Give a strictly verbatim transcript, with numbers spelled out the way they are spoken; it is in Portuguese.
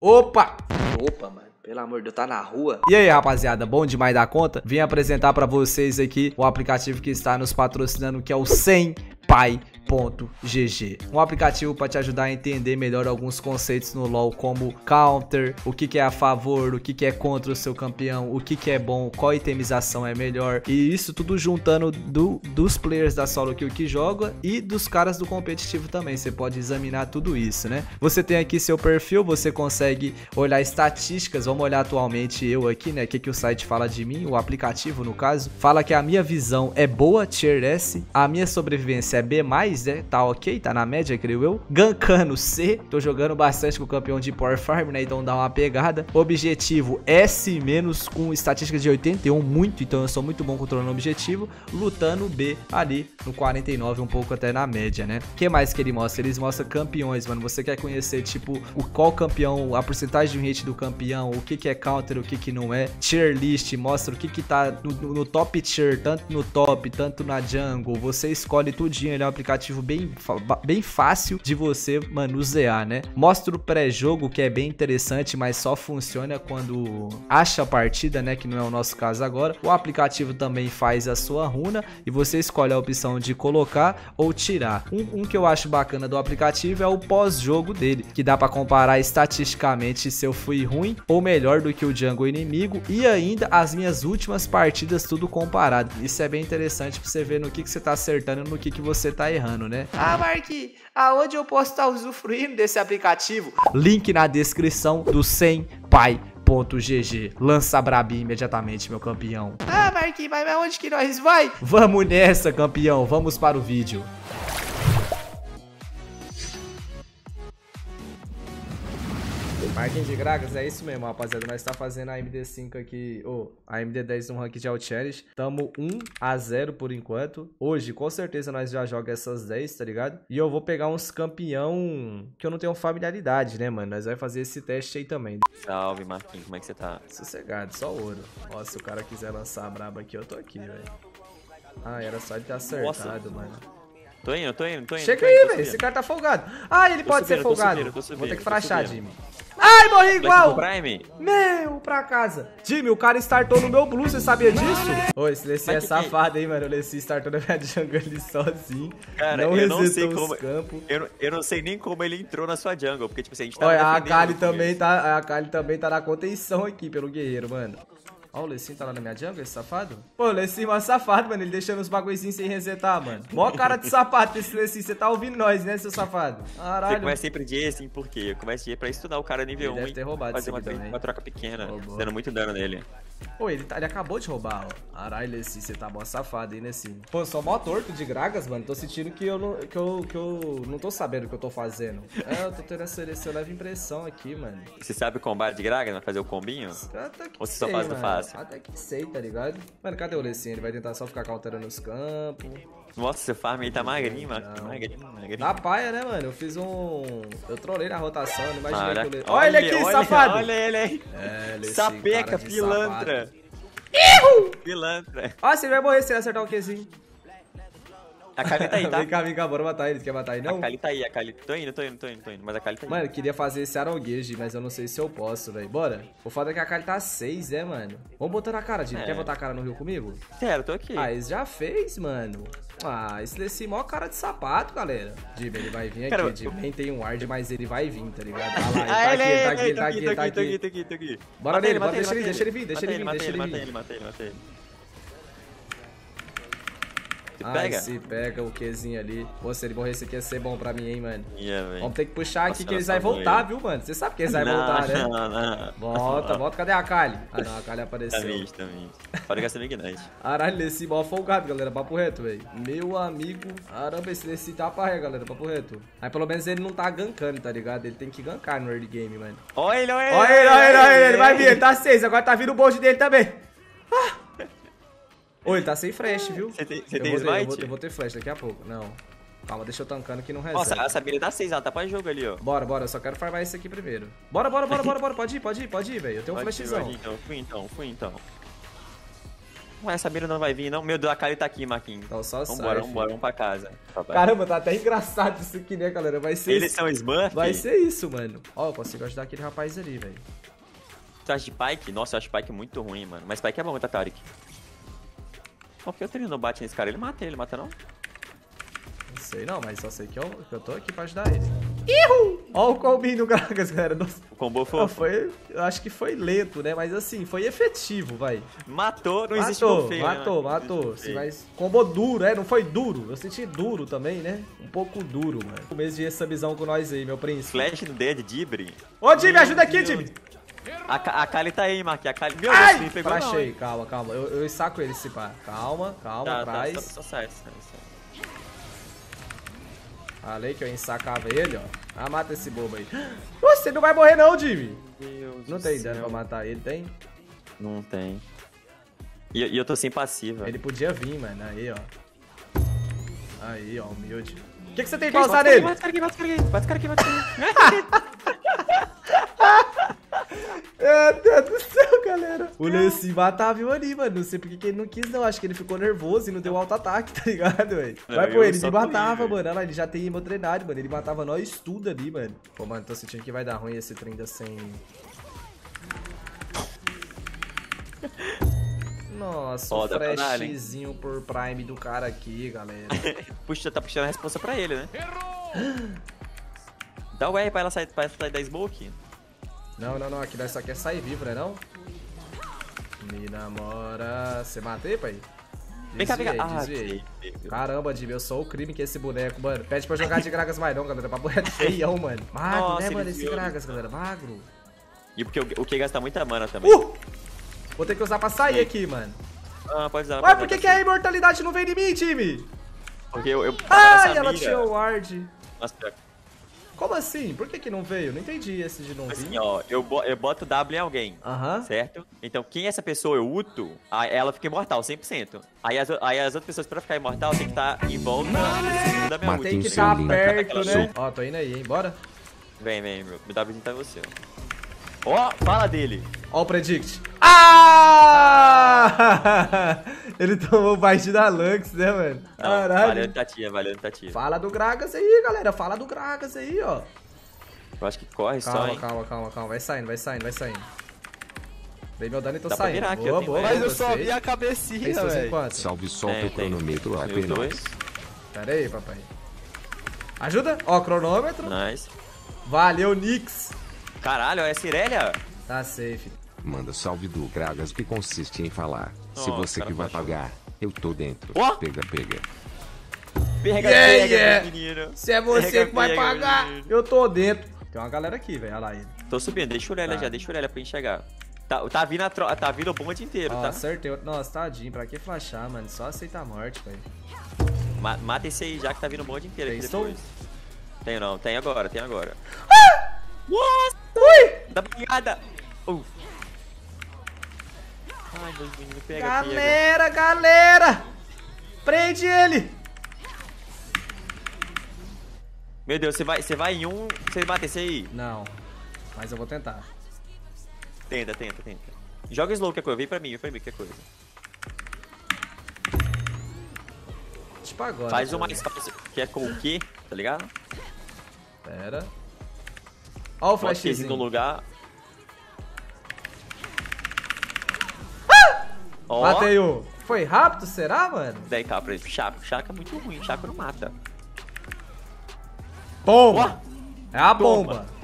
Opa! Opa, mano. Pelo amor de Deus, tá na rua. E aí, rapaziada, bom demais da conta? Vim apresentar pra vocês aqui o aplicativo que está nos patrocinando, que é o cem pai ponto g g. Um aplicativo para te ajudar a entender melhor alguns conceitos no LoL, como counter, o que que é a favor, o que que é contra o seu campeão, o que que é bom, qual itemização é melhor. E isso tudo juntando do, dos players da solo kill que joga e dos caras do competitivo também. Você pode examinar tudo isso, né? Você tem aqui seu perfil, você consegue olhar estatísticas. Vamos olhar atualmente eu aqui, né? O que que o site fala de mim, o aplicativo no caso. Fala que a minha visão é boa, tier S, a minha sobrevivência é B mais, né? Tá ok, tá na média, creio eu. Gankano C, tô jogando bastante com o campeão de Power Farm, né? Então dá uma pegada. Objetivo S menos, com estatística de oitenta e um, muito, então eu sou muito bom controlando o objetivo. Lutando B ali no quarenta e nove, um pouco até na média, né? O que mais que ele mostra? Eles mostram campeões, mano. Você quer conhecer, tipo, o qual campeão, a porcentagem de hit do campeão, o que que é counter, o que que não é. Tier list, mostra o que que tá no, no top tier, tanto no top, tanto na jungle. Você escolhe tudinho, ele é um aplicativo bem, bem fácil de você manusear, né? Mostra o pré-jogo, que é bem interessante, mas só funciona quando acha a partida, né? Que não é o nosso caso agora. O aplicativo também faz a sua runa e você escolhe a opção de colocar ou tirar. Um, um que eu acho bacana do aplicativo é o pós-jogo dele, que dá pra comparar estatisticamente se eu fui ruim ou melhor do que o jungle inimigo, e ainda as minhas últimas partidas, tudo comparado. Isso é bem interessante pra você ver no que que você tá acertando e no que que você tá errando, né? Ah, Marquinhos, aonde eu posso estar usufruindo desse aplicativo? Link na descrição do cem pai ponto g g. Lança brabinho imediatamente, meu campeão. Ah, Marquinhos, mas onde que nós vai? Vamos nessa, campeão. Vamos para o vídeo. Marquinhos de Gragas, é isso mesmo, rapaziada. Nós tá fazendo a M D cinco aqui, ou oh, a M D dez no rank de Outchallenge. Tamo um a zero por enquanto. Hoje, com certeza, nós já jogamos essas dez, tá ligado? E eu vou pegar uns campeão que eu não tenho familiaridade, né, mano? Nós vamos fazer esse teste aí também. Salve, Marquinhos, como é que você tá? Sossegado, só ouro. Ó, se o cara quiser lançar a braba aqui, eu tô aqui, velho. Ah, era só ele ter acertado, Nossa. mano. Tô indo, tô indo, tô indo. Chega aí, velho. Esse cara tá folgado. Ah, ele tô pode subindo, ser folgado. Tô subindo, tô subindo, vou ter que tô frachar, subindo. Jimmy. Ai, morri igual! Prime? Meu, pra casa. Jimmy, o cara startou no meu blue, você sabia disso? Ô, esse Lessie é safado, hein, mano. O Lessie startou na minha jungle ali sozinho. Cara, não eu não sei como... campos. Eu, eu não sei nem como ele entrou na sua jungle, porque, tipo assim, a gente tava Olha, a Kali também tá, a Kali também tá na contenção aqui pelo guerreiro, mano. Ó, o Lessie tá lá na minha jungle, esse safado. Pô, o Lessie é um safado, mano. Ele deixando os bagulhozinhos sem resetar, mano. Mó cara de sapato esse Lessie. Você tá ouvindo nós, né, seu safado? Caralho. Você começa sempre de E assim, por quê? Eu começo de E pra estudar o cara nível ele um deve ter roubado fazer uma, também. uma troca pequena, Roubou. dando muito dano nele. Pô, ele, tá, ele acabou de roubar, ó. Caralho, Lessie, você tá mó safado, hein, Lessie? Pô, eu sou mó torto de Gragas, mano. Tô sentindo que eu não, que eu, que eu não tô sabendo o que eu tô fazendo. É, eu tô tendo essa, essa leve impressão aqui, mano. Você sabe o combate de Gragas, vai fazer o combinho? Até que Ou você só sei, faz do mano. fácil? Até que sei, tá ligado? Mano, cadê o Lessie? Ele vai tentar só ficar cauterando os campos. Nossa, seu farm aí tá magrinho, mano. Magrinho, magrinho. Na paia, né, mano? Eu fiz um... Eu trolei na rotação, não imaginei olha, que eu... Le... olha, olha ele aqui, olha, safado! Olha ele aí. É, Lessie, Sapeca, pilantra. Ihu! Pilantra. Ó, você vai morrer se ele acertar o Qzinho. A Kali tá aí, tá? Vem cá, vem cá, bora matar ele. Quer matar aí, não? A Kali tá aí, a Kali... Tô indo, tô indo, tô indo, tô indo. Mas a Kali tá aí. Mano, eu queria fazer esse Arogueji, mas eu não sei se eu posso, velho. Bora? O foda é que a Kali tá seis, né, mano? Vamos botar na cara, Dino. É. Quer botar a cara no rio comigo? Quero, tô aqui. Ah, esse já fez, mano. Ah, esse desse mó cara de sapato, galera. Jimmy, ele vai vir aqui. Cara, Jimmy nem tem um ward, mas ele vai vir, tá ligado? Ah lá, ele tá aqui, ele tá aqui, ele tá aqui, ele tá aqui. Tô aqui, tô aqui, tô aqui. Bora nele, bora, deixa ele vir, deixa ele vir, deixa ele vir, deixa ele vir. Matei ele, matei ele, matei ele. Ai, pega. Se pega o Qzinho ali. Pô, se ele morrer, esse aqui ia ser bom pra mim, hein, mano. Yeah, vamos ter que puxar aqui. Nossa, que eles vão voltar, ele. Viu, mano? Você sabe que eles vão voltar, né? Não, não. Volta, volta. Cadê a Kali? Ah, não, a Kali apareceu. Tá mente, tá mente. Pode gastar meu ignite. Caralho, esse mal folgado, galera. Papo reto, velho. Meu amigo. Caramba, esse desse tá pra ré, galera. Papo reto. Aí pelo menos ele não tá gankando, tá ligado? Ele tem que gankar no early game, mano. Olha ele, olha ele. Olha ele, olha ele, olha ele. Ele vai vir, ele tá seis. Agora tá vindo o bold dele também. Ah. Ô, ele tá sem flash, viu? Você tem, você eu, tem vou smite? ter, eu, vou, eu vou ter flash daqui a pouco. Não. Calma, deixa eu tancando que não resolve. Nossa, essa habilidade dá seis, ela tá pra jogo ali, ó. Bora, bora. Eu só quero farmar esse aqui primeiro. Bora, bora, bora, bora, bora. Pode ir, pode ir, pode ir, velho. Eu tenho um pode flashzão. Ir, então. Fui então, fui então. Ué, essa mira não vai vir, não. Meu Deus, a Kali tá aqui, Marquinhos. Então só sai, Vambora, filho. vambora, vamos pra casa. Papai. Caramba, tá até engraçado isso aqui, né, galera? Vai ser Eles isso. são Smurf? Vai ser isso, mano. Ó, eu consigo ajudar aquele rapaz ali, velho. Tu acha de Pyke? Nossa, eu acho Pyke muito ruim, mano. Mas Pyke é bom, tá, Tarik? Por que o treino não bate nesse cara? Ele mata ele, mata não? Não sei não, mas só sei que eu, que eu tô aqui pra ajudar ele. Ihu! Ó o combinho do Gragas, galera. Nossa. O combo Não, foi... foi, eu acho que foi lento, né? Mas assim, foi efetivo, vai. Matou, não existe Matou, gol feio, né, matou, mano? matou. Não existe Sim, gol feio. mas combou duro, é? Não foi duro. Eu senti duro também, né? Um pouco duro, mano. Começo de essa visão com nós aí, meu príncipe. Flash no dedo, Dibre. Ô, Jimmy, ajuda aqui, Jimmy. A, Ka- a Kali tá aí, Marquinhos. A Kali... Meu Ai! Deus, me pegou não, Crachei, hein? calma, calma. Eu, eu saco ele se pá. Calma, calma, Tá, tá, traz. só, só sai, sai, sai. Falei que eu ensacava ele, ó. Ah, mata esse bobo aí. Você não vai morrer não, Jimmy. Deus Não do tem céu. dano pra matar ele, tem? Não tem. E, e eu tô sem passiva. Ele podia vir, mano. Aí, ó. Aí, ó, humilde. O que, que você tem Que pra isso? usar Bate nele? esse cara aqui, bate esse cara aqui, bate esse cara aqui, bate esse cara aqui. Meu Deus do céu, galera. O Leci matava o ali, mano. Não sei porque que ele não quis, não. Acho que ele ficou nervoso e não deu auto-ataque, tá ligado, velho? Vai Não, pô, eu ele só me corri, matava, velho. mano. Olha lá, ele já tem emo treinado, mano. Ele matava nós tudo ali, mano. Pô, mano, tô sentindo que vai dar ruim esse trem da sem... Nossa, Ó, o dá pra dar, hein? freshzinho por Prime do cara aqui, galera. Puxa, tá puxando a responsa pra ele, né? Dá o R pra ela sair, pra ela sair da smoke. Não, não, não. Aqui nós só quer sair vivo, né não? Me namora... Você matei, pai? Vem cá, vem cá. Desviei, Ah, desviei. desviei. Caramba, Jimmy, eu sou o crime que é esse boneco, mano. Pede pra jogar de Gragas mais não, galera. Pra boneco feião, mano. Magro, Nossa, né, ele mano? Esse viu. Gragas, galera. Magro. E porque o, o que gasta muita mana também. Uh! Vou ter que usar pra sair aqui, mano. Ah, pode usar. Ué, pode por que, usar que a imortalidade não vem de mim, time? Porque eu, eu tava Ai, nessa ela mira. tinha o ward. Nossa, Como assim? Por que que não veio? Não entendi esse de não vir. assim, ó, eu, bo- eu boto W em alguém. Aham. Certo? Então, quem é essa pessoa eu uto, aí ela fica imortal, cem por cento. Aí as, o- aí as outras pessoas, pra ficar imortal, tem que estar em volta da minha Tem ult. que estar Sim. perto, Aquela né? chuva. Ó, tô indo aí, hein? Bora. Vem, vem, meu. Meu W tá em você, ó. Ó, fala dele. Ó o predict. Ah! Ele tomou bait da Lux, né, mano? Não, Caralho. valeu, Tatia, valeu, Tatia. Fala do Gragas aí, galera. Fala do Gragas aí, ó. Eu acho que corre só, Calma, hein. calma, calma, calma. Vai saindo, vai saindo, vai saindo. Dei meu dano e tô Dá pra saindo. virar aqui, boa, eu tenho boa, mais. boa. Mas eu só gostei. vi a Tem cabecinha, seus velho. enquanto? Salve, solta Tem, o tem. cronômetro Tem os apenas. dois. Pera aí, papai. Ajuda. Ó, cronômetro. Nice. Valeu, Nix. Caralho, é a Cirelia? Tá safe. Manda salve do Gragas, que consiste em falar. Se Nossa, você cara, que vai pode pagar, eu tô dentro. Ó! Pega, pega. Pega, Yeah, pega, yeah. menino. Se é você Pega, que vai pega, pagar, menino. eu tô dentro. Tem uma galera aqui, velho. Olha lá ele. Tô subindo, deixa o Aurélia Tá. já, deixa o Aurélia pra gente chegar. Tá, tá vindo a tro... tá vindo o bonde inteiro, Ó, tá? acertei. Nossa, tadinho. Pra que flashar, mano? Só aceitar a morte, velho. Ma- mata esse aí já que tá vindo o bonde inteiro aqui Tem depois. Tem não, tem agora, tem agora. Nossa! Ui! Dá brigada! Uh. Ai, dois meninos, pega, pega. Galera, galera! Prende ele! Meu Deus, você vai, você vai em um, você mata esse aí? Não, mas eu vou tentar. Tenta, tenta, tenta. Joga slow, que coisa, vem pra mim, vem pra mim, que coisa. Tipo agora. Faz o deixa eu mais fácil, que é com o quê, tá ligado? ver. Pera. Ó o Bota o Qzinho no flashzinho. lugar. Ó, Matei um. Foi rápido, será, mano? daí cá pra ele. Chaco, Chaco é muito ruim, Chaco não mata. Bomba! Ó, É a Bomba. bomba.